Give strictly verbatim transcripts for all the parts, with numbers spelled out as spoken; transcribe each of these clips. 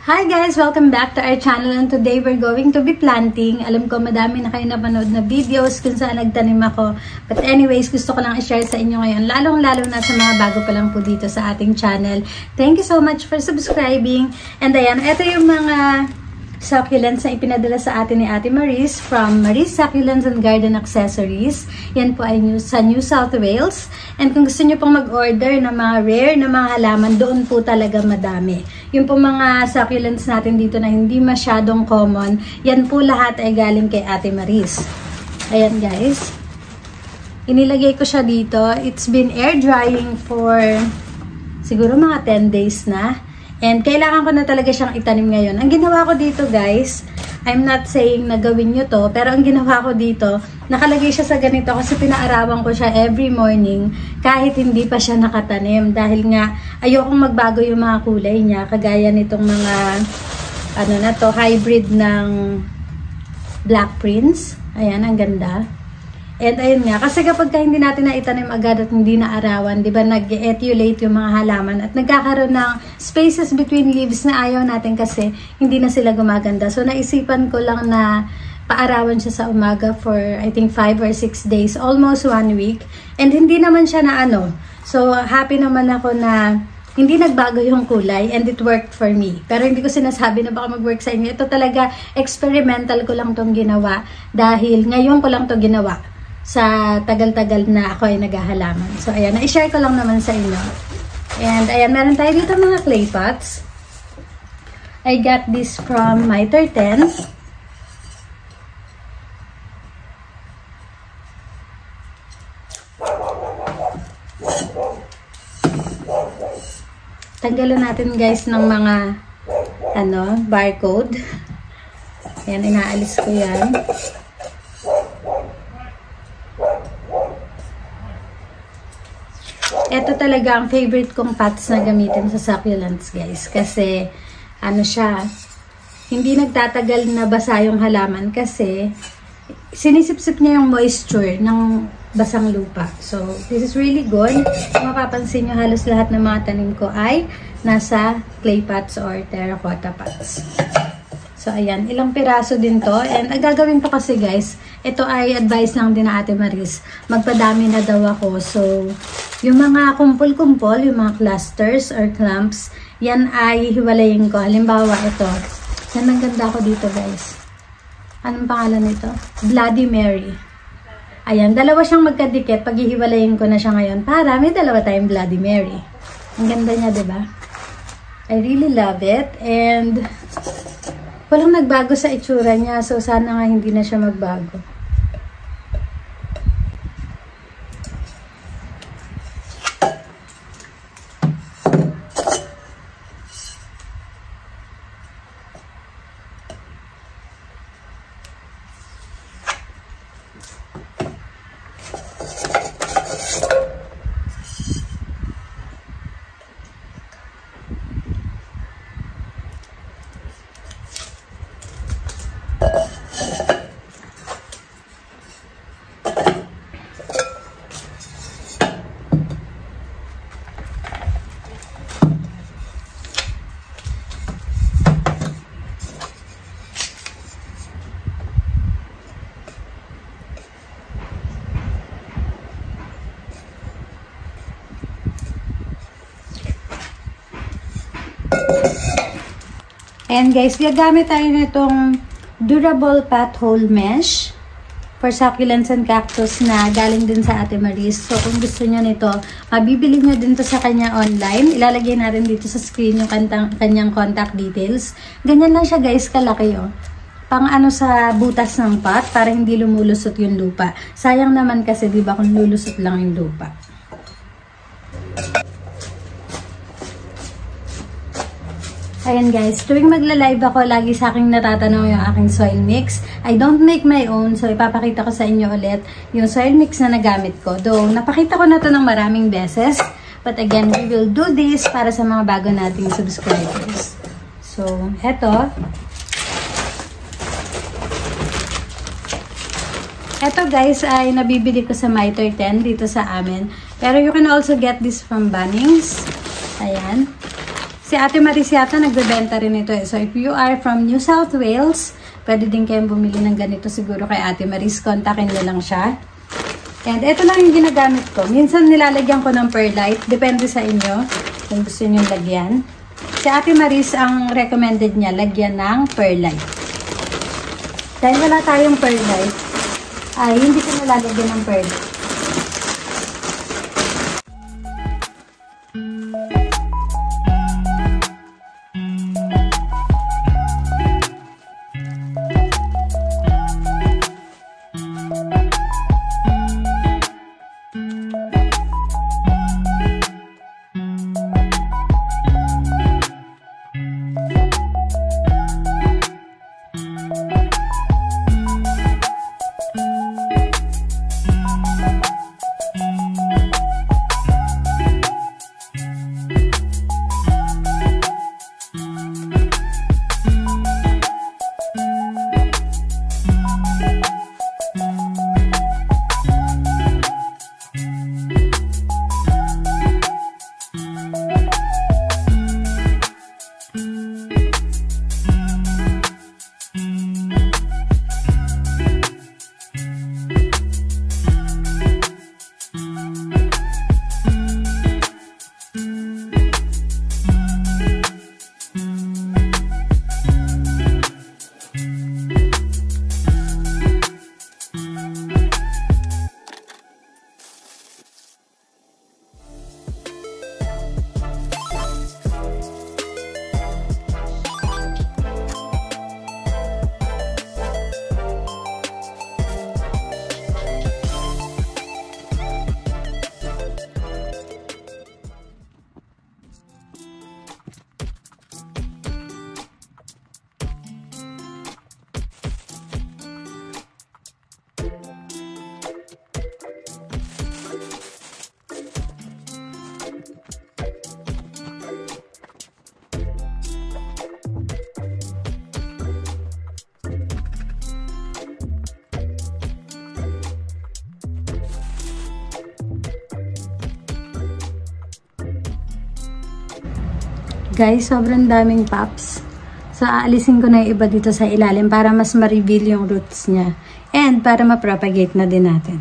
Hi guys! Welcome back to our channel, and today we're going to be planting. Alam ko madami na kayo napanood na videos kung saan nagtanim ako. But anyways, gusto ko lang i-share sa inyo ngayon, lalong-lalo na sa mga bago pa lang po dito sa ating channel. Thank you so much for subscribing. And ayan, ito yung mga succulents na ipinadala sa atin ni Ate Maris from Maris Succulents and Garden Accessories. Yan po ay new, sa New South Wales. And kung gusto nyo pong mag-order ng mga rare na mga halaman, doon po talaga madami. Yung po mga succulents natin dito na hindi masyadong common, yan po lahat ay galing kay Ate Maris. Ayan guys. Inilagay ko siya dito. It's been air drying for siguro mga ten days na. And kailangan ko na talaga siyang itanim ngayon. Ang ginawa ko dito guys, I'm not saying na gawin nyo to, pero ang ginawa ko dito, nakalagay siya sa ganito kasi pinaarawan ko siya every morning kahit hindi pa siya nakatanim. Dahil nga, ayokong magbago yung mga kulay niya, kagaya nitong mga, ano na to, hybrid ng Black Prince. Ayan, ang ganda. And ayun nga, kasi kapag ka hindi natin na itanim agad at hindi na arawan, di ba, nag-etulate yung mga halaman at nagkakaroon ng spaces between leaves na ayaw natin kasi hindi na sila gumaganda. So, naisipan ko lang na paarawan siya sa umaga for, I think, five or six days, almost one week. And hindi naman siya na ano. So, happy naman ako na hindi nagbago yung kulay and it worked for me. Pero hindi ko sinasabi na baka mag-work sa inyo. Ito talaga, experimental ko lang tong ginawa dahil ngayon ko lang to ginawa sa tagal-tagal na ako ay naghahalaman. So, ayan, na-share ko lang naman sa inyo. And, ayan, meron tayo dito mga clay pots. I got this from Mitre ten. Tanggalan natin guys ng mga ano, barcode. Ayan, inaalis ko yan. Ito talaga ang favorite kong pots na gamitin sa succulents guys. Kasi ano siya, hindi nagtatagal na basa yung halaman kasi sinisip-sip niya yung moisture ng basang lupa. So, this is really good. Kung mapapansin nyo, halos lahat ng mga tanim ko ay nasa clay pots or terracotta pots. So, ayan. Ilang piraso din to. And ang gagawin ko kasi guys, ito ay advice lang din na Ate Maris. Magpadami na daw ako. So, yung mga kumpul-kumpul, yung mga clusters or clumps, yan ay hiwalayin ko. Halimbawa, ito. Yan ang ganda ko dito guys. Anong pangalan nito? Bloody Mary. Ayan, dalawa siyang magkadikit. Paghihiwalayin ko na siya ngayon para may dalawa tayong Bloody Mary. Ang ganda niya, diba? I really love it. And walang nagbago sa itsura niya. So, sana nga hindi na siya magbago. And guys, gagamit tayo nitong durable pothole mesh for succulents and cactus na galing din sa Ate Maris. So, kung gusto nyo nito, mabibili nyo din to sa kanya online. Ilalagay natin dito sa screen yung kantang, kanyang contact details. Ganyan lang siya guys, kalaki oh. Pang ano sa butas ng pot para hindi lumulusot yung lupa. Sayang naman kasi diba kung lulusot lang yung lupa. Ayan guys, tuwing magla-live ako, lagi sa aking natatanong yung aking soil mix. I don't make my own, so ipapakita ko sa inyo ulit yung soil mix na nagamit ko. Though, napakita ko na to ng maraming beses. But again, we will do this para sa mga bago nating subscribers. So, eto. Eto guys ay nabibili ko sa Mitre ten dito sa amin. Pero you can also get this from Bunnings. Ayan. Si Ate Maris yata nagbebenta rin ito eh. So, if you are from New South Wales, pwede din kayong bumili ng ganito siguro kay Ate Maris. Kontakin nyo lang siya. And ito lang yung ginagamit ko. Minsan nilalagyan ko ng perlite. Depende sa inyo kung gusto nyo lagyan. Si Ate Maris, ang recommended niya, lagyan ng perlite. Dahil wala tayong perlite, ay hindi ko nilalagyan ng perlite. Guys, sobrang daming pops. So, aalisin ko na yung iba dito sa ilalim para mas ma-reveal yung roots niya. And para ma-propagate na din natin.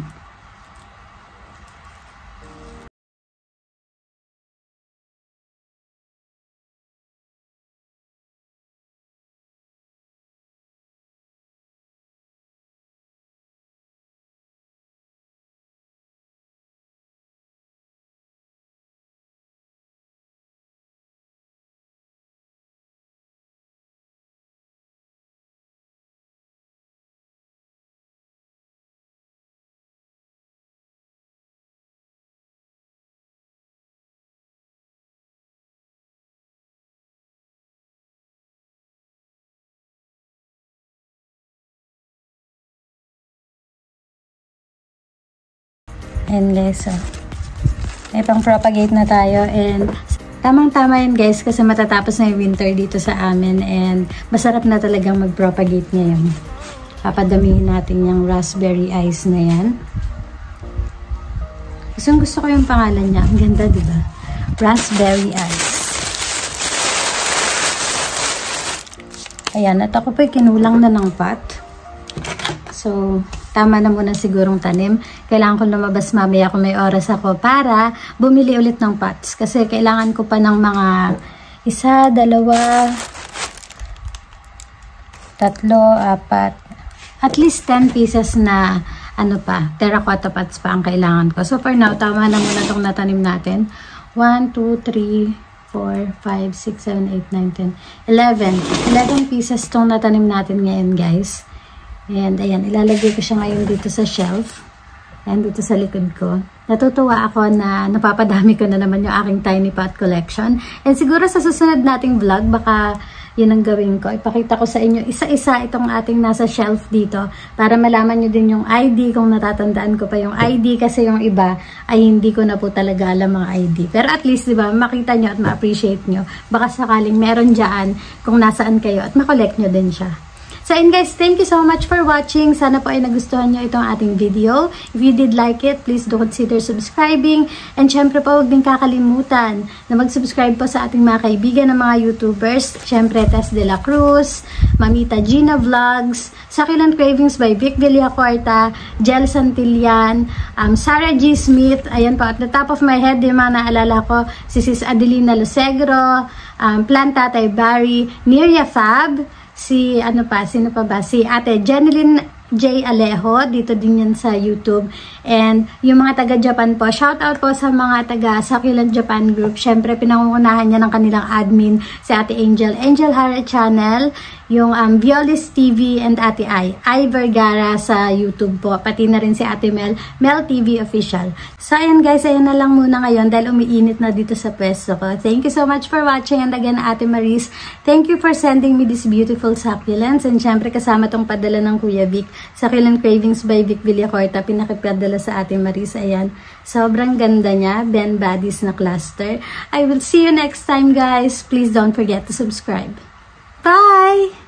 And guys, so, may pang propagate na tayo. And tamang-tama yun guys, kasi matatapos na yung winter dito sa amin. And masarap na talagang mag-propagate ngayon. Papadamihin natin yung raspberry ice na yan. Gusto, gusto ko yung pangalan niya. Ang ganda, diba? Raspberry ice. Ayan, at ako po'y kinulang na ng pot. So, tama na muna sigurong tanim. Kailangan ko lumabas mamaya kung may oras ako para bumili ulit ng pots. Kasi kailangan ko pa ng mga isa, dalawa, tatlo, apat, at least ten pieces na ano pa, terracotta pots pa ang kailangan ko. So for now, tama na muna itong natanim natin. one, two, three, four, five, six, seven, eight, nine, ten, eleven. eleven pieces itong natanim natin ngayon guys. And ayan, ilalagay ko siya ngayon dito sa shelf. Ayan, dito sa likod ko. Natutuwa ako na napapadami ko na naman yung aking tiny pot collection. And siguro sa susunod nating vlog, baka yun ang gawin ko. Ipakita ko sa inyo isa-isa itong ating nasa shelf dito para malaman nyo din yung I D kung natatandaan ko pa yung I D kasi yung iba ay hindi ko na po talaga alam mga I D. Pero at least, diba, makita nyo at ma-appreciate nyo. Baka sakaling meron dyan kung nasaan kayo at makollect nyo din siya. So and guys, thank you so much for watching. Sana po ay nagustuhan nyo itong ating video. If you did like it, please do consider subscribing. And syempre po, huwag din kakalimutan na mag-subscribe po sa ating mga kaibigan ng mga YouTubers. Syempre, Tess De La Cruz, Mamita Gina Vlogs, Succulent Cravings by Vic Villacorta, Jel Santillan, um, Sarah G. Smith, ayan po, at the top of my head, yung mga naalala ko, si Sis Adelina Lucegro, um, Plant Tatay Barry, Niria Fab, si, ano pa, sino pa ba? Si Ate Jeneline J. Alejo, dito din yan sa YouTube. And yung mga taga-Japan po, shout out po sa mga taga-Succulent Japan Group. Syempre, pinangungunahan niya ng kanilang admin, si Ate Angel, Angel Hara Channel, yung um, Violis T V, and Ate Ai, Ai Vergara sa YouTube po. Pati na rin si Ate Mel, Mel T V Official. So, ayan guys, ayan na lang muna ngayon dahil umiinit na dito sa pwesto ko. Thank you so much for watching. And again, Ate Maris, thank you for sending me this beautiful succulents. And syempre, kasama tong padala ng Kuya Vic, Succulent Cravings by Vic Villacorta, pinakipadala sa Ate Maris. Ayan, sobrang ganda niya, Ben Buddies na cluster. I will see you next time guys. Please don't forget to subscribe. Bye!